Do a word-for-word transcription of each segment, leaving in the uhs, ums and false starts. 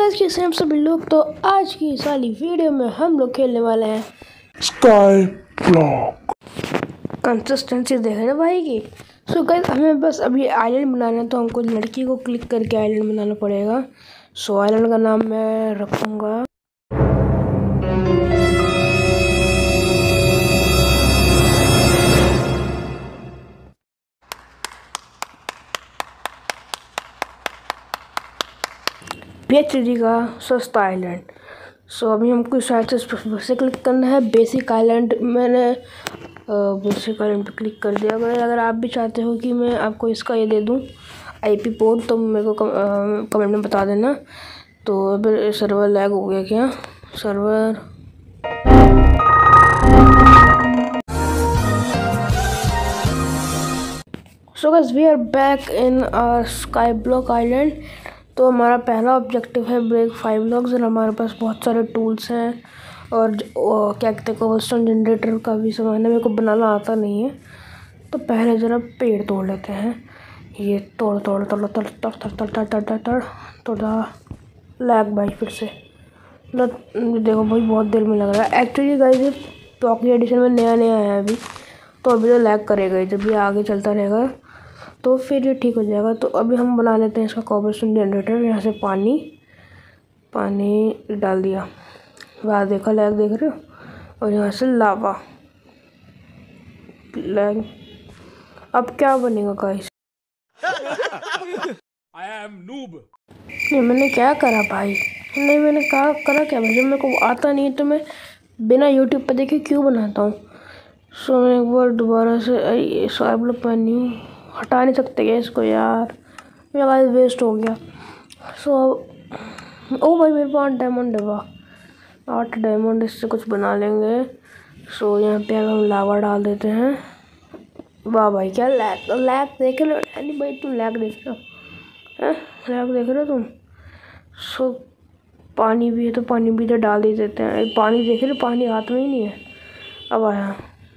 Guys कैसे हैं आप सभी लोग। तो आज की इस वाली वीडियो में हम लोग खेलने वाले हैं स्काई ब्लॉक। कंसिस्टेंसी देख रहे हैं भाई की। सो गाइस हमें बस अभी आइलैंड बनाना है, तो हमको लड़की को क्लिक करके आइलैंड बनाना पड़ेगा। सो आइलैंड का नाम मैं रखूँगा पीएचडी का सस्ता आइलैंड। सो अभी हमको शायद से क्लिक करना है बेसिक आइलैंड। मैंने बेसिक आइलैंड पे क्लिक कर दिया। अगर अगर आप भी चाहते हो कि मैं आपको इसका ये दे दूं आईपी पोर्ट, तो मेरे को कम, आ, कमेंट में बता देना। तो अभी सर्वर लैग हो गया क्या server. So guys we are back in our sky block island. तो हमारा पहला ऑब्जेक्टिव है ब्रेक फाइव ब्लॉक्स, और हमारे पास बहुत सारे टूल्स हैं और, और क्या कहते हैं कोबलस्टोन जनरेटर का भी सामान है। मेरे को बनाना आता नहीं है, तो पहले ज़रा पेड़ तोड़ लेते हैं। ये तोड़ तोड़ तोड़ तोड़ तोड़ तोड़ तोड़ तोड़ तोड़ तोड़ तोड़ तोड़ा लैग भाई फिर से न। देखो भाई बहुत देर में लग रहा है। एक्चुअली गाइस ये पॉकेट एडिशन में नया नया आया है अभी, तो अभी तो लैग करेगा। जब भी आगे चलता रहेगा तो फिर ये ठीक हो जाएगा। तो अभी हम बना लेते हैं इसका कोबलस्टोन जनरेटर। यहाँ से पानी पानी डाल दिया, वाह देखा लैग देख रहे हो। और यहाँ से लावा लैग। अब क्या बनेगा गाइस। I am noob. नहीं मैंने क्या करा भाई, नहीं मैंने कहा करा क्या भाई। जब मेरे को आता नहीं तो मैं बिना यूट्यूब पर देखे क्यों बनाता हूँ। सो मैं एक बार दोबारा से स्वाइप लो पानी हटा नहीं सकते क्या इसको यार, मेरा गाइस वेस्ट हो गया। सो ओ भाई मेरे पास डायमंड है, वाह आठ डायमंड, इससे कुछ बना लेंगे। सो यहाँ पे अब हम लावा डाल देते हैं। वाह भाई क्या लैग लैग देख रहे हो यानी भाई, तुम लैग देख रहे हो हैं, लैग देख रहे हो तुम। सो पानी भी है तो पानी भी तो डाल ही देते हैं। पानी देख रहे हो, पानी हाथ में ही नहीं है। अब आया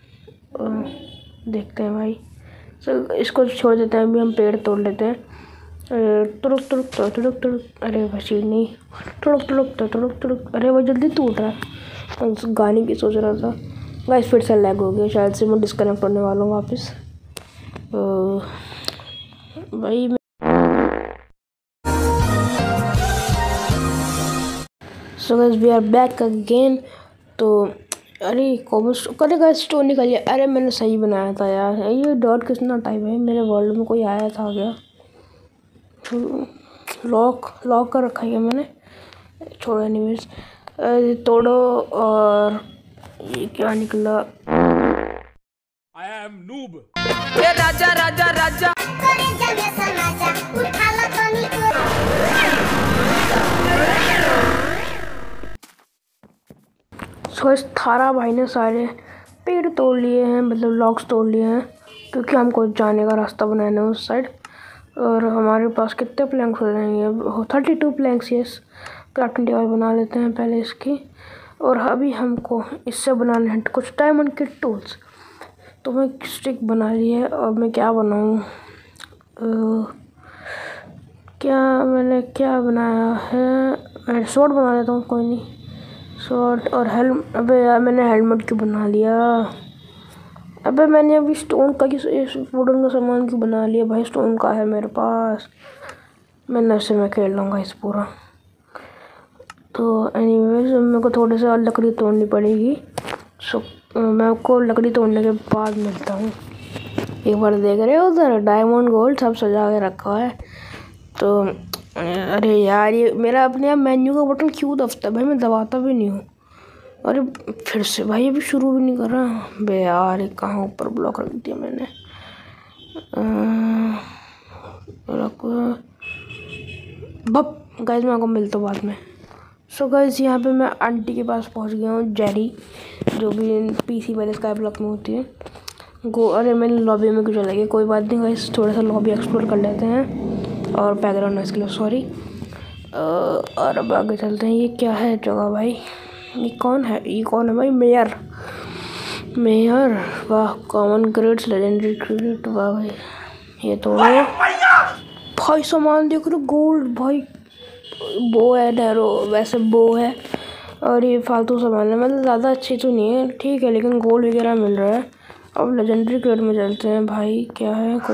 देखते हैं भाई। सो इसको छोड़ देते हैं। अभी हम पेड़ तोड़ लेते हैं। तुड़ुक तुड़ुक तुड़ुक तुड़ुक तुड़ुक, अरे मशीन नहीं, तुड़ुक तुड़ुक तुड़ुक तुड़ुक, अरे वो जल्दी टूट रहा है। उस गाने की सोच रहा था गाइस, फिर से लैग हो गया। शायद से मैं डिस्कनेक्ट होने वाला हूँ वापस। भाई so guys we are back again. तो अरे कोबलस्टोन करे गाइस स्टोन निकालिए। अरे मैंने सही बनाया था यार। ये डॉट कितना टाइम है, मेरे वर्ल्ड में कोई आया था क्या। लॉक लॉक कर रखा है मैंने, छोड़ो एनीवेज। तोड़ो और ये क्या निकला। I am noob. ये राजा राजा राजा सो इस थारा भाई ने सारे पेड़ तोड़ लिए हैं, मतलब लॉक्स तोड़ लिए हैं, क्योंकि हमको जाने का रास्ता बनाना है उस साइड। और हमारे पास कितने प्लैंक्स हो जाएंगे, thirty two planks. Yes crafting table बना लेते हैं पहले इसकी। और अभी हमको इससे बनाने हैं कुछ डायमंड के टूल्स। तो मैं स्टिक बना ली है। और मैं क्या बनाऊँ, क्या मैंने क्या बनाया है, मैं शॉर्ट बना लेता हूँ, कोई नहीं शॉर्ट। और हेलम अबे यार मैंने हेलमेट क्यों बना लिया। अबे मैंने अभी स्टोन का वुडन का सामान क्यों बना लिया भाई, स्टोन का है मेरे पास। मैं नशे में खेल लूँगा इस पूरा। तो एनीवेज मेरे को थोड़े से और लकड़ी तोड़नी पड़ेगी। सो मैं आपको लकड़ी तोड़ने के बाद मिलता हूँ। एक बार देख रहे हो उधर डायमंड गोल्ड सब सजा के रखा है। तो अरे यार ये मेरा अपने आप मेन्यू का बटन क्यों दबता है भाई, मैं दबाता भी नहीं हूँ। अरे फिर से भाई अभी शुरू भी नहीं कर रहा बे यार। कहाँ ऊपर ब्लॉक रख दिया मैंने। बप गाइस मैं आपको मिलता हूँ बाद में। सो गाइस यहाँ पे मैं आंटी के पास पहुँच गया हूँ, जेरी, जो भी पीसी वाले स्काई ब्लॉक में होती है। गो अरे मैंने लॉबी में क्यों चला गया, कोई बात नहीं गाइस, थोड़ा सा लॉबी एक्सप्लोर कर लेते हैं। और बैकग्राउंड नॉइस के लिए सॉरी। और अब आगे चलते हैं। ये क्या है जगह भाई, ये कौन है, ये कौन है भाई, मेयर मेयर वाह कॉमन क्रेडिट्स लेजेंडरी क्रेडिट, वाह भाई। ये तो भाई सामान देख रहे गोल्ड भाई, बो है, नैरो वैसे बो है, और ये फालतू सामान है, मतलब ज़्यादा अच्छी तो नहीं है, ठीक है, लेकिन गोल्ड वगैरह मिल रहा है। अब लेजेंडरी क्रेड में चलते हैं भाई। क्या है कोई,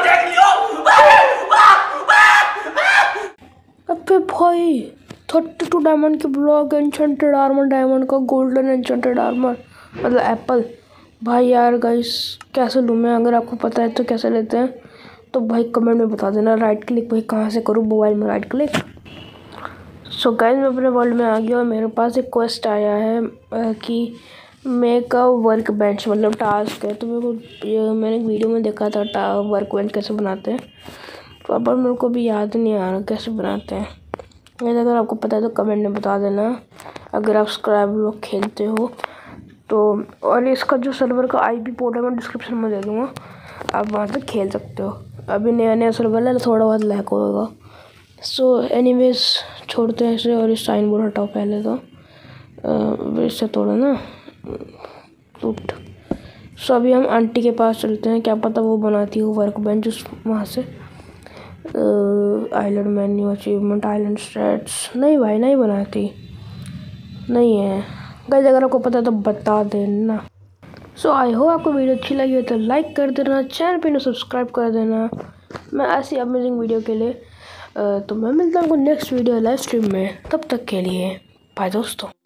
अबे भाई थर्टी टू डायमंड के ब्लॉक, एन्चेंटेड आर्मर डायमंड का, गोल्डन एन्चेंटेड आर्मर मतलब एप्पल। भाई यार गाइस कैसे लूँ मैं, अगर आपको पता है तो कैसे लेते हैं तो भाई कमेंट में बता देना। राइट क्लिक भाई कहाँ से करूँ, मोबाइल में राइट क्लिक। सो गाइस मैं अपने वर्ल्ड में आ गया और मेरे पास एक क्वेस्ट आया है आ, कि मेक अ वर्क बेंच, मतलब टास्क है। तो मेरे को ये मैंने एक वीडियो में देखा था वर्क बेंच कैसे बनाते हैं, तो अब मेरे को भी याद नहीं आ रहा कैसे बनाते हैं। अगर आपको पता है तो कमेंट में बता देना, अगर आप स्क्रैब लोग खेलते हो तो। और इसका जो सर्वर का आईपी पोर्ट है मैं डिस्क्रिप्शन में दे दूँगा, आप वहाँ से खेल सकते हो। अभी नया नया सर्वर है, थोड़ा बहुत लैग होगा। सो एनीवेज छोड़ते हैं इसे, और इस साइन बोर्ड हटाओ पहले तो, आ, इससे तोड़ो ना टूट। सो अभी हम आंटी के पास चलते हैं, क्या पता वो बनाती हो वर्क बेंच उस वहाँ से। Island menu, achievement, island stats, नहीं भाई नहीं बनाती, नहीं है गाइस, अगर आपको पता है तो बता देना। सो आई होप आपको वीडियो अच्छी लगी हो तो लाइक कर देना, चैनल पे ना सब्सक्राइब कर देना मैं ऐसी अमेजिंग वीडियो के लिए। तो मैं मिलता हूँ नेक्स्ट वीडियो लाइव स्ट्रीम में, तब तक के लिए बाय दोस्तों।